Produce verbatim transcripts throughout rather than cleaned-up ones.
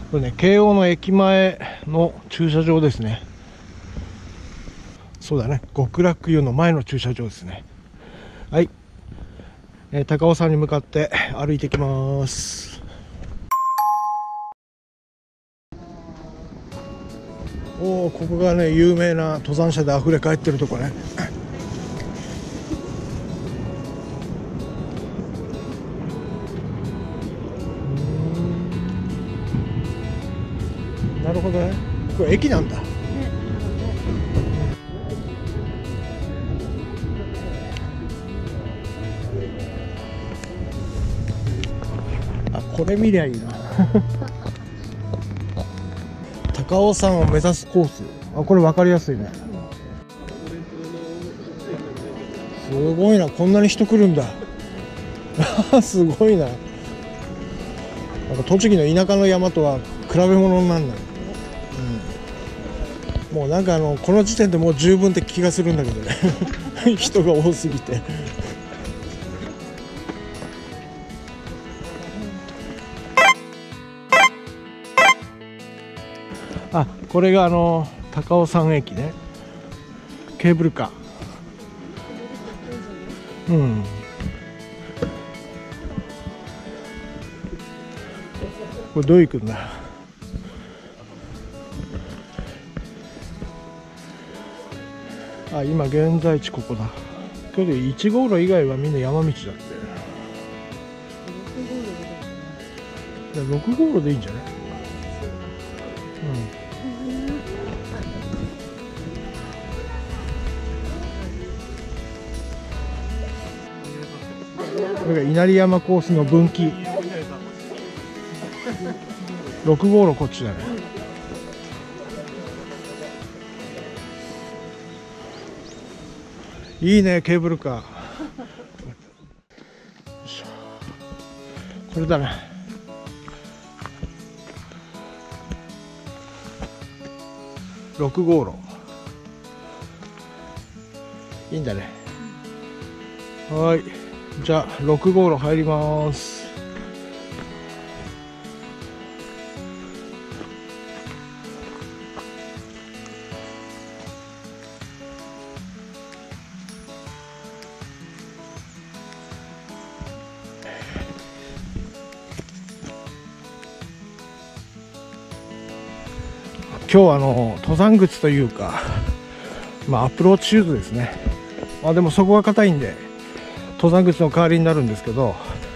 これね、京王の駅前の駐車場ですね。そうだね、極楽湯の前の駐車場ですね。はい、えー、高尾山に向かって歩いてきます。おお、ここがね、有名な登山者で溢れ返ってるとこね。なるほどね、これ駅なんだ。あ、これ見りゃいいな。高尾山を目指すコース。あ、これ分かりやすいね。すごいな、こんなに人来るんだ。すごいな。なんか栃木の田舎の山とは比べ物にならない。うん、もうなんかあのこの時点でもう十分って気がするんだけどね。人が多すぎて。あ、これがあの高尾山駅ね。ケーブルカー。うん。これどう行くんだ。あ、今現在地ここだ。けどいち号路以外はみんな山道だって。ろく号路でいいんじゃない？うん。これが稲荷山コースの分岐。ろく号路こっちだね。いいね、ケーブルカー。これだね。ろく号路。いいんだね。はい。じゃあろく号路入ります。今日はあの登山靴というか、まあ、アプローチシューズですね。まあ、でもそこが硬いんで登山靴の代わりになるんですけど、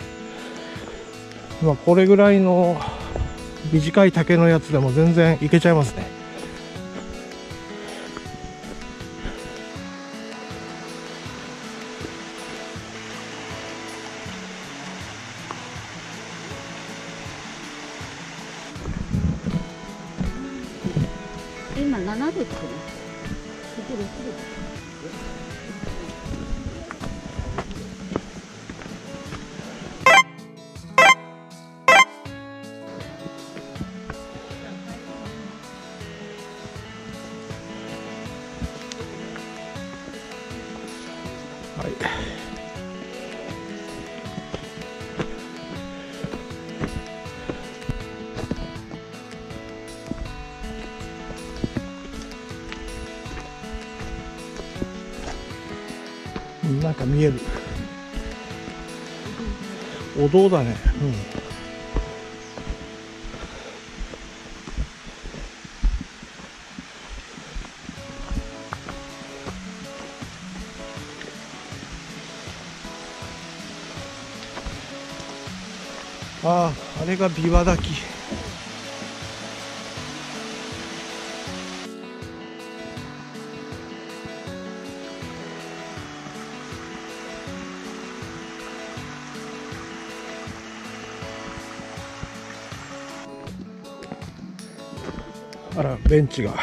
まあ、これぐらいの短い丈のやつでも全然いけちゃいますね。 今ななどってね。 はい。なんか見える。お堂だね。うん。ああ、あれが琵琶滝。あら、ベンチが。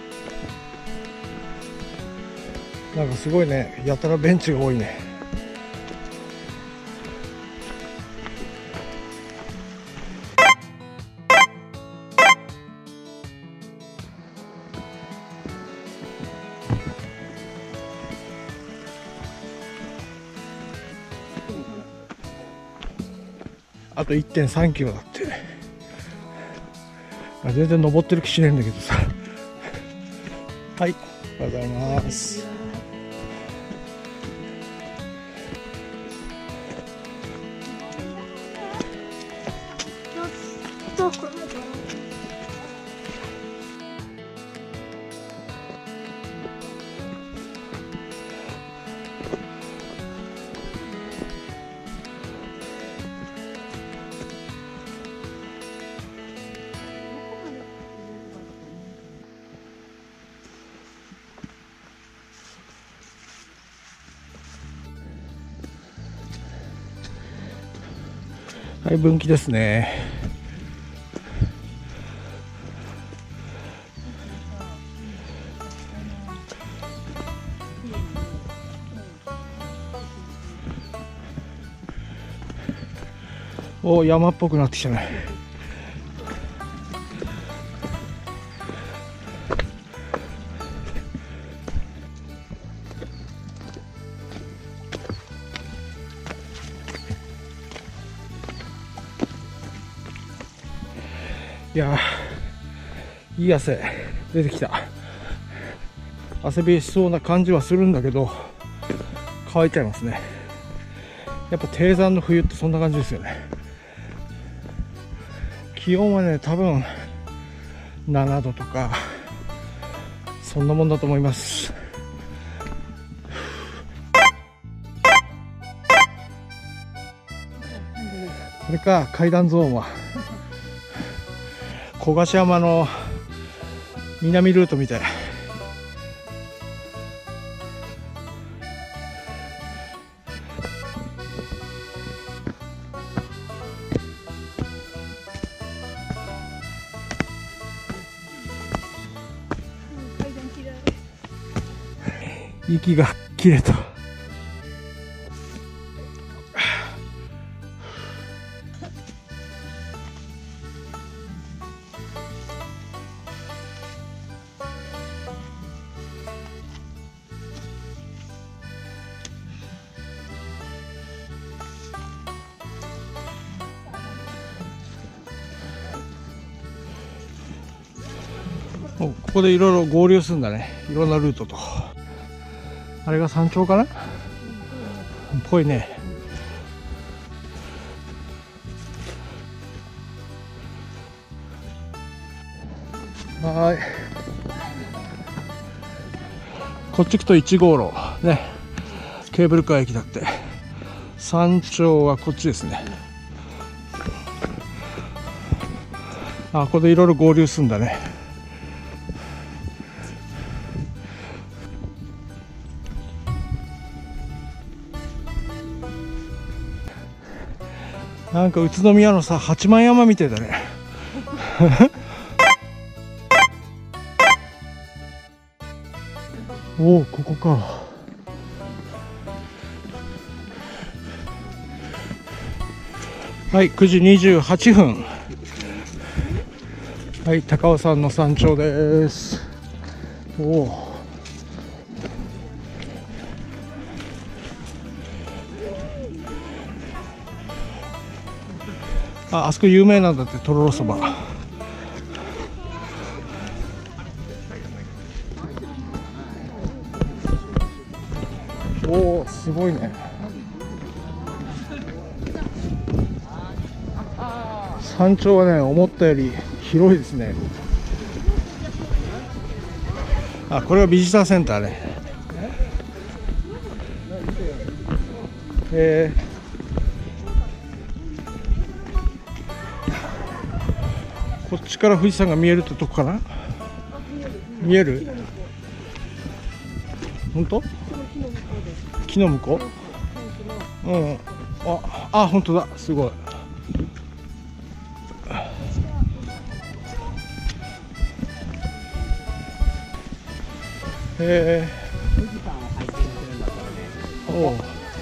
なんかすごいね、やたらベンチが多いね。 あと いってんさんキロだって。あ、全然登ってる気しねえんだけどさ。はい、おはようございます。はい、分岐ですね。お、山っぽくなってきたね。いやー、いい汗出てきた。汗びえしそうな感じはするんだけど乾いちゃいますね。やっぱ低山の冬ってそんな感じですよね。気温はね、多分ななどとかそんなもんだと思います。これか、階段ゾーンは小ヶ島の南ルートみたい。息が切れた。ここでいろいろ合流するんだね。いろんなルートと。あれが山頂かな？っぽいね。はい。こっち行くといち号路ね。ケーブルカー駅だって。山頂はこっちですね。あ、ここでいろいろ合流するんだね。なんか宇都宮のさ、八幡山みたいだね。おお、ここか。はい、くじにじゅうはっぷん。はい、高尾山の山頂です。おお。あ、あそこ有名なんだって、とろろそば。おお、すごいね。山頂はね、思ったより広いですね。あ、これはビジターセンターね。えーこっちから富士山が見えるってとこかな。見える？本当？木の向こう？うん。あ、あ、本当だ。すごい。へえ。おう。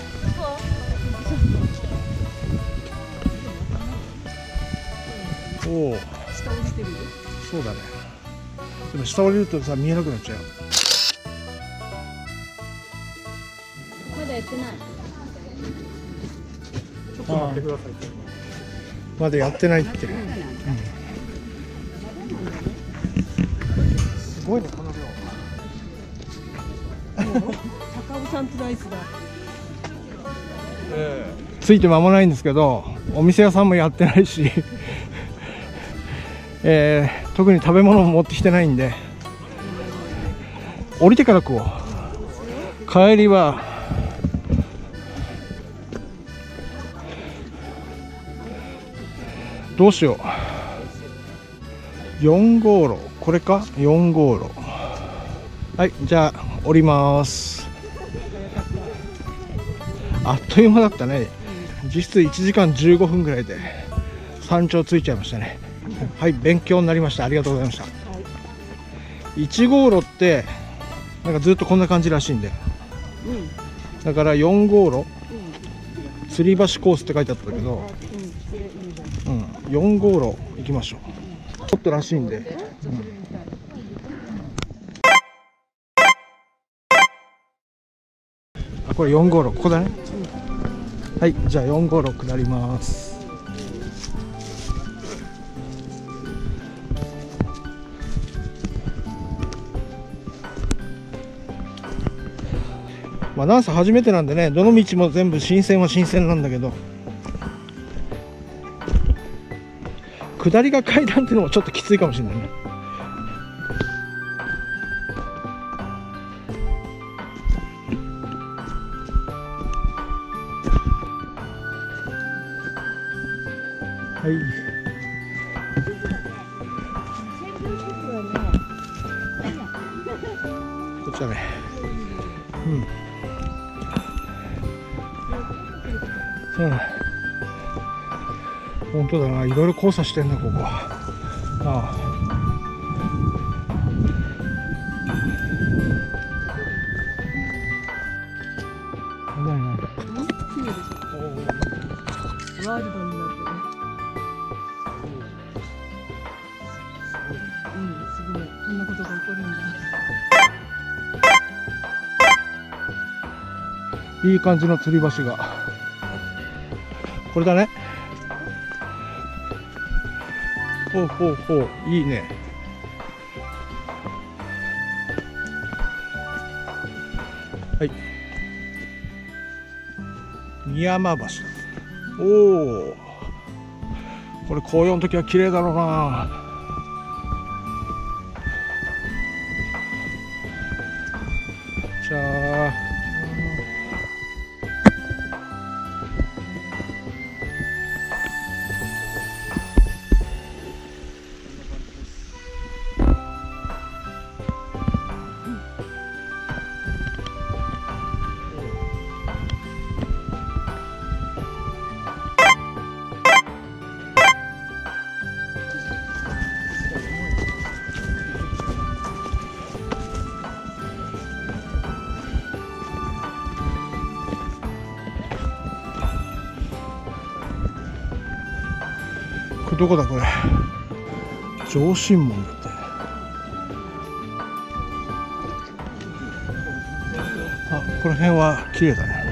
おお。下降りてる？そうだね。でも下降りるとさ、見えなくなっちゃう。まだやってない。ちょっと待ってください。 まだやってないって、うん、すごいねこの量。 高尾山プライスだ。 えー、ついて間もないんですけど、お店屋さんもやってないし、えー、特に食べ物も持ってきてないんで、降りてから食おう。帰りはどうしよう。よん号路、これか。よん号路。はい、じゃあ降ります。あっという間だったね。実質いちじかんじゅうごふんぐらいで山頂着いちゃいましたね。はい、勉強になりました。ありがとうございました。いち号路ってなんかずっとこんな感じらしいんで、うん、だからよん号路、うん、吊り橋コースって書いてあったけど、うん、よん号路行きましょう。ちょっとらしいんで、うん、あ、これよん号路、ここだね、うん、はい、じゃあよん号路下ります。まあ、ダンス初めてなんでね、どの道も全部新鮮は新鮮なんだけど、下りが階段っていうのもちょっときついかもしれないね。はい、こちらね、うん、うん、本当だな、いろいろ交差してんだここは。ああ、何何、綺麗でしょ。ワールドになってね。うん、すごい、こんなことが起こるんだ。いい感じの吊り橋がこれだね。ほうほうほう、いいね。はい、三山橋。おお、これ紅葉の時は綺麗だろうな。じゃあこれどこだこれ。上神門だって。あ、この辺は綺麗だね。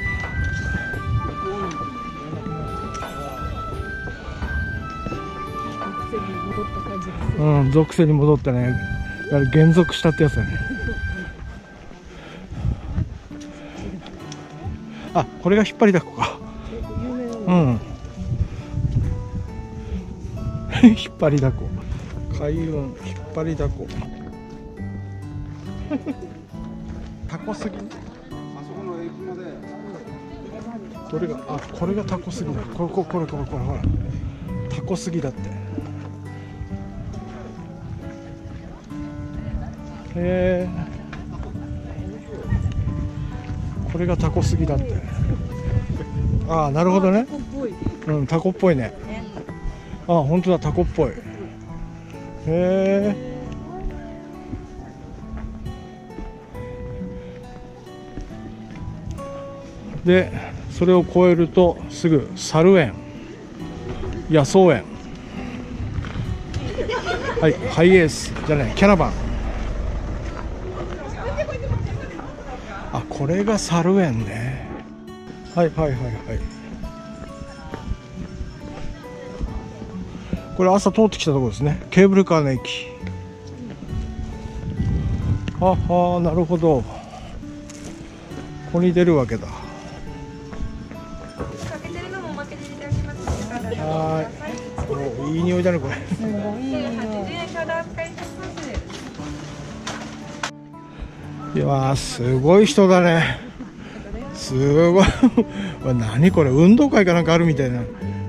うん、属性に戻ったね。だから減属したってやつだね。あ、これが引っ張りだこか。うん。引っ張りだこ。開運引っ張りだこ。タコすぎ。これが、あ、これがタコすぎだ。これこれこれこれこれほら。タコすぎだって。へえ。これがタコすぎだって。ああ、なるほどね。うん、タコっぽいね。あ、本当だ、タコっぽい。へえ。で、それを越えるとすぐ猿園、野草園、はい、ハイエースじゃない、キャラバン。あ、これが猿園ね。はいはいはいはい。 これ朝通ってきたところですね。ケーブルカーの駅。はは、なるほど。ここに出るわけだ。はい。お、いい匂いだねこれ。 すごいよ。 いやー、すごい人だね。すごい。何これ、運動会かなんかあるみたいな。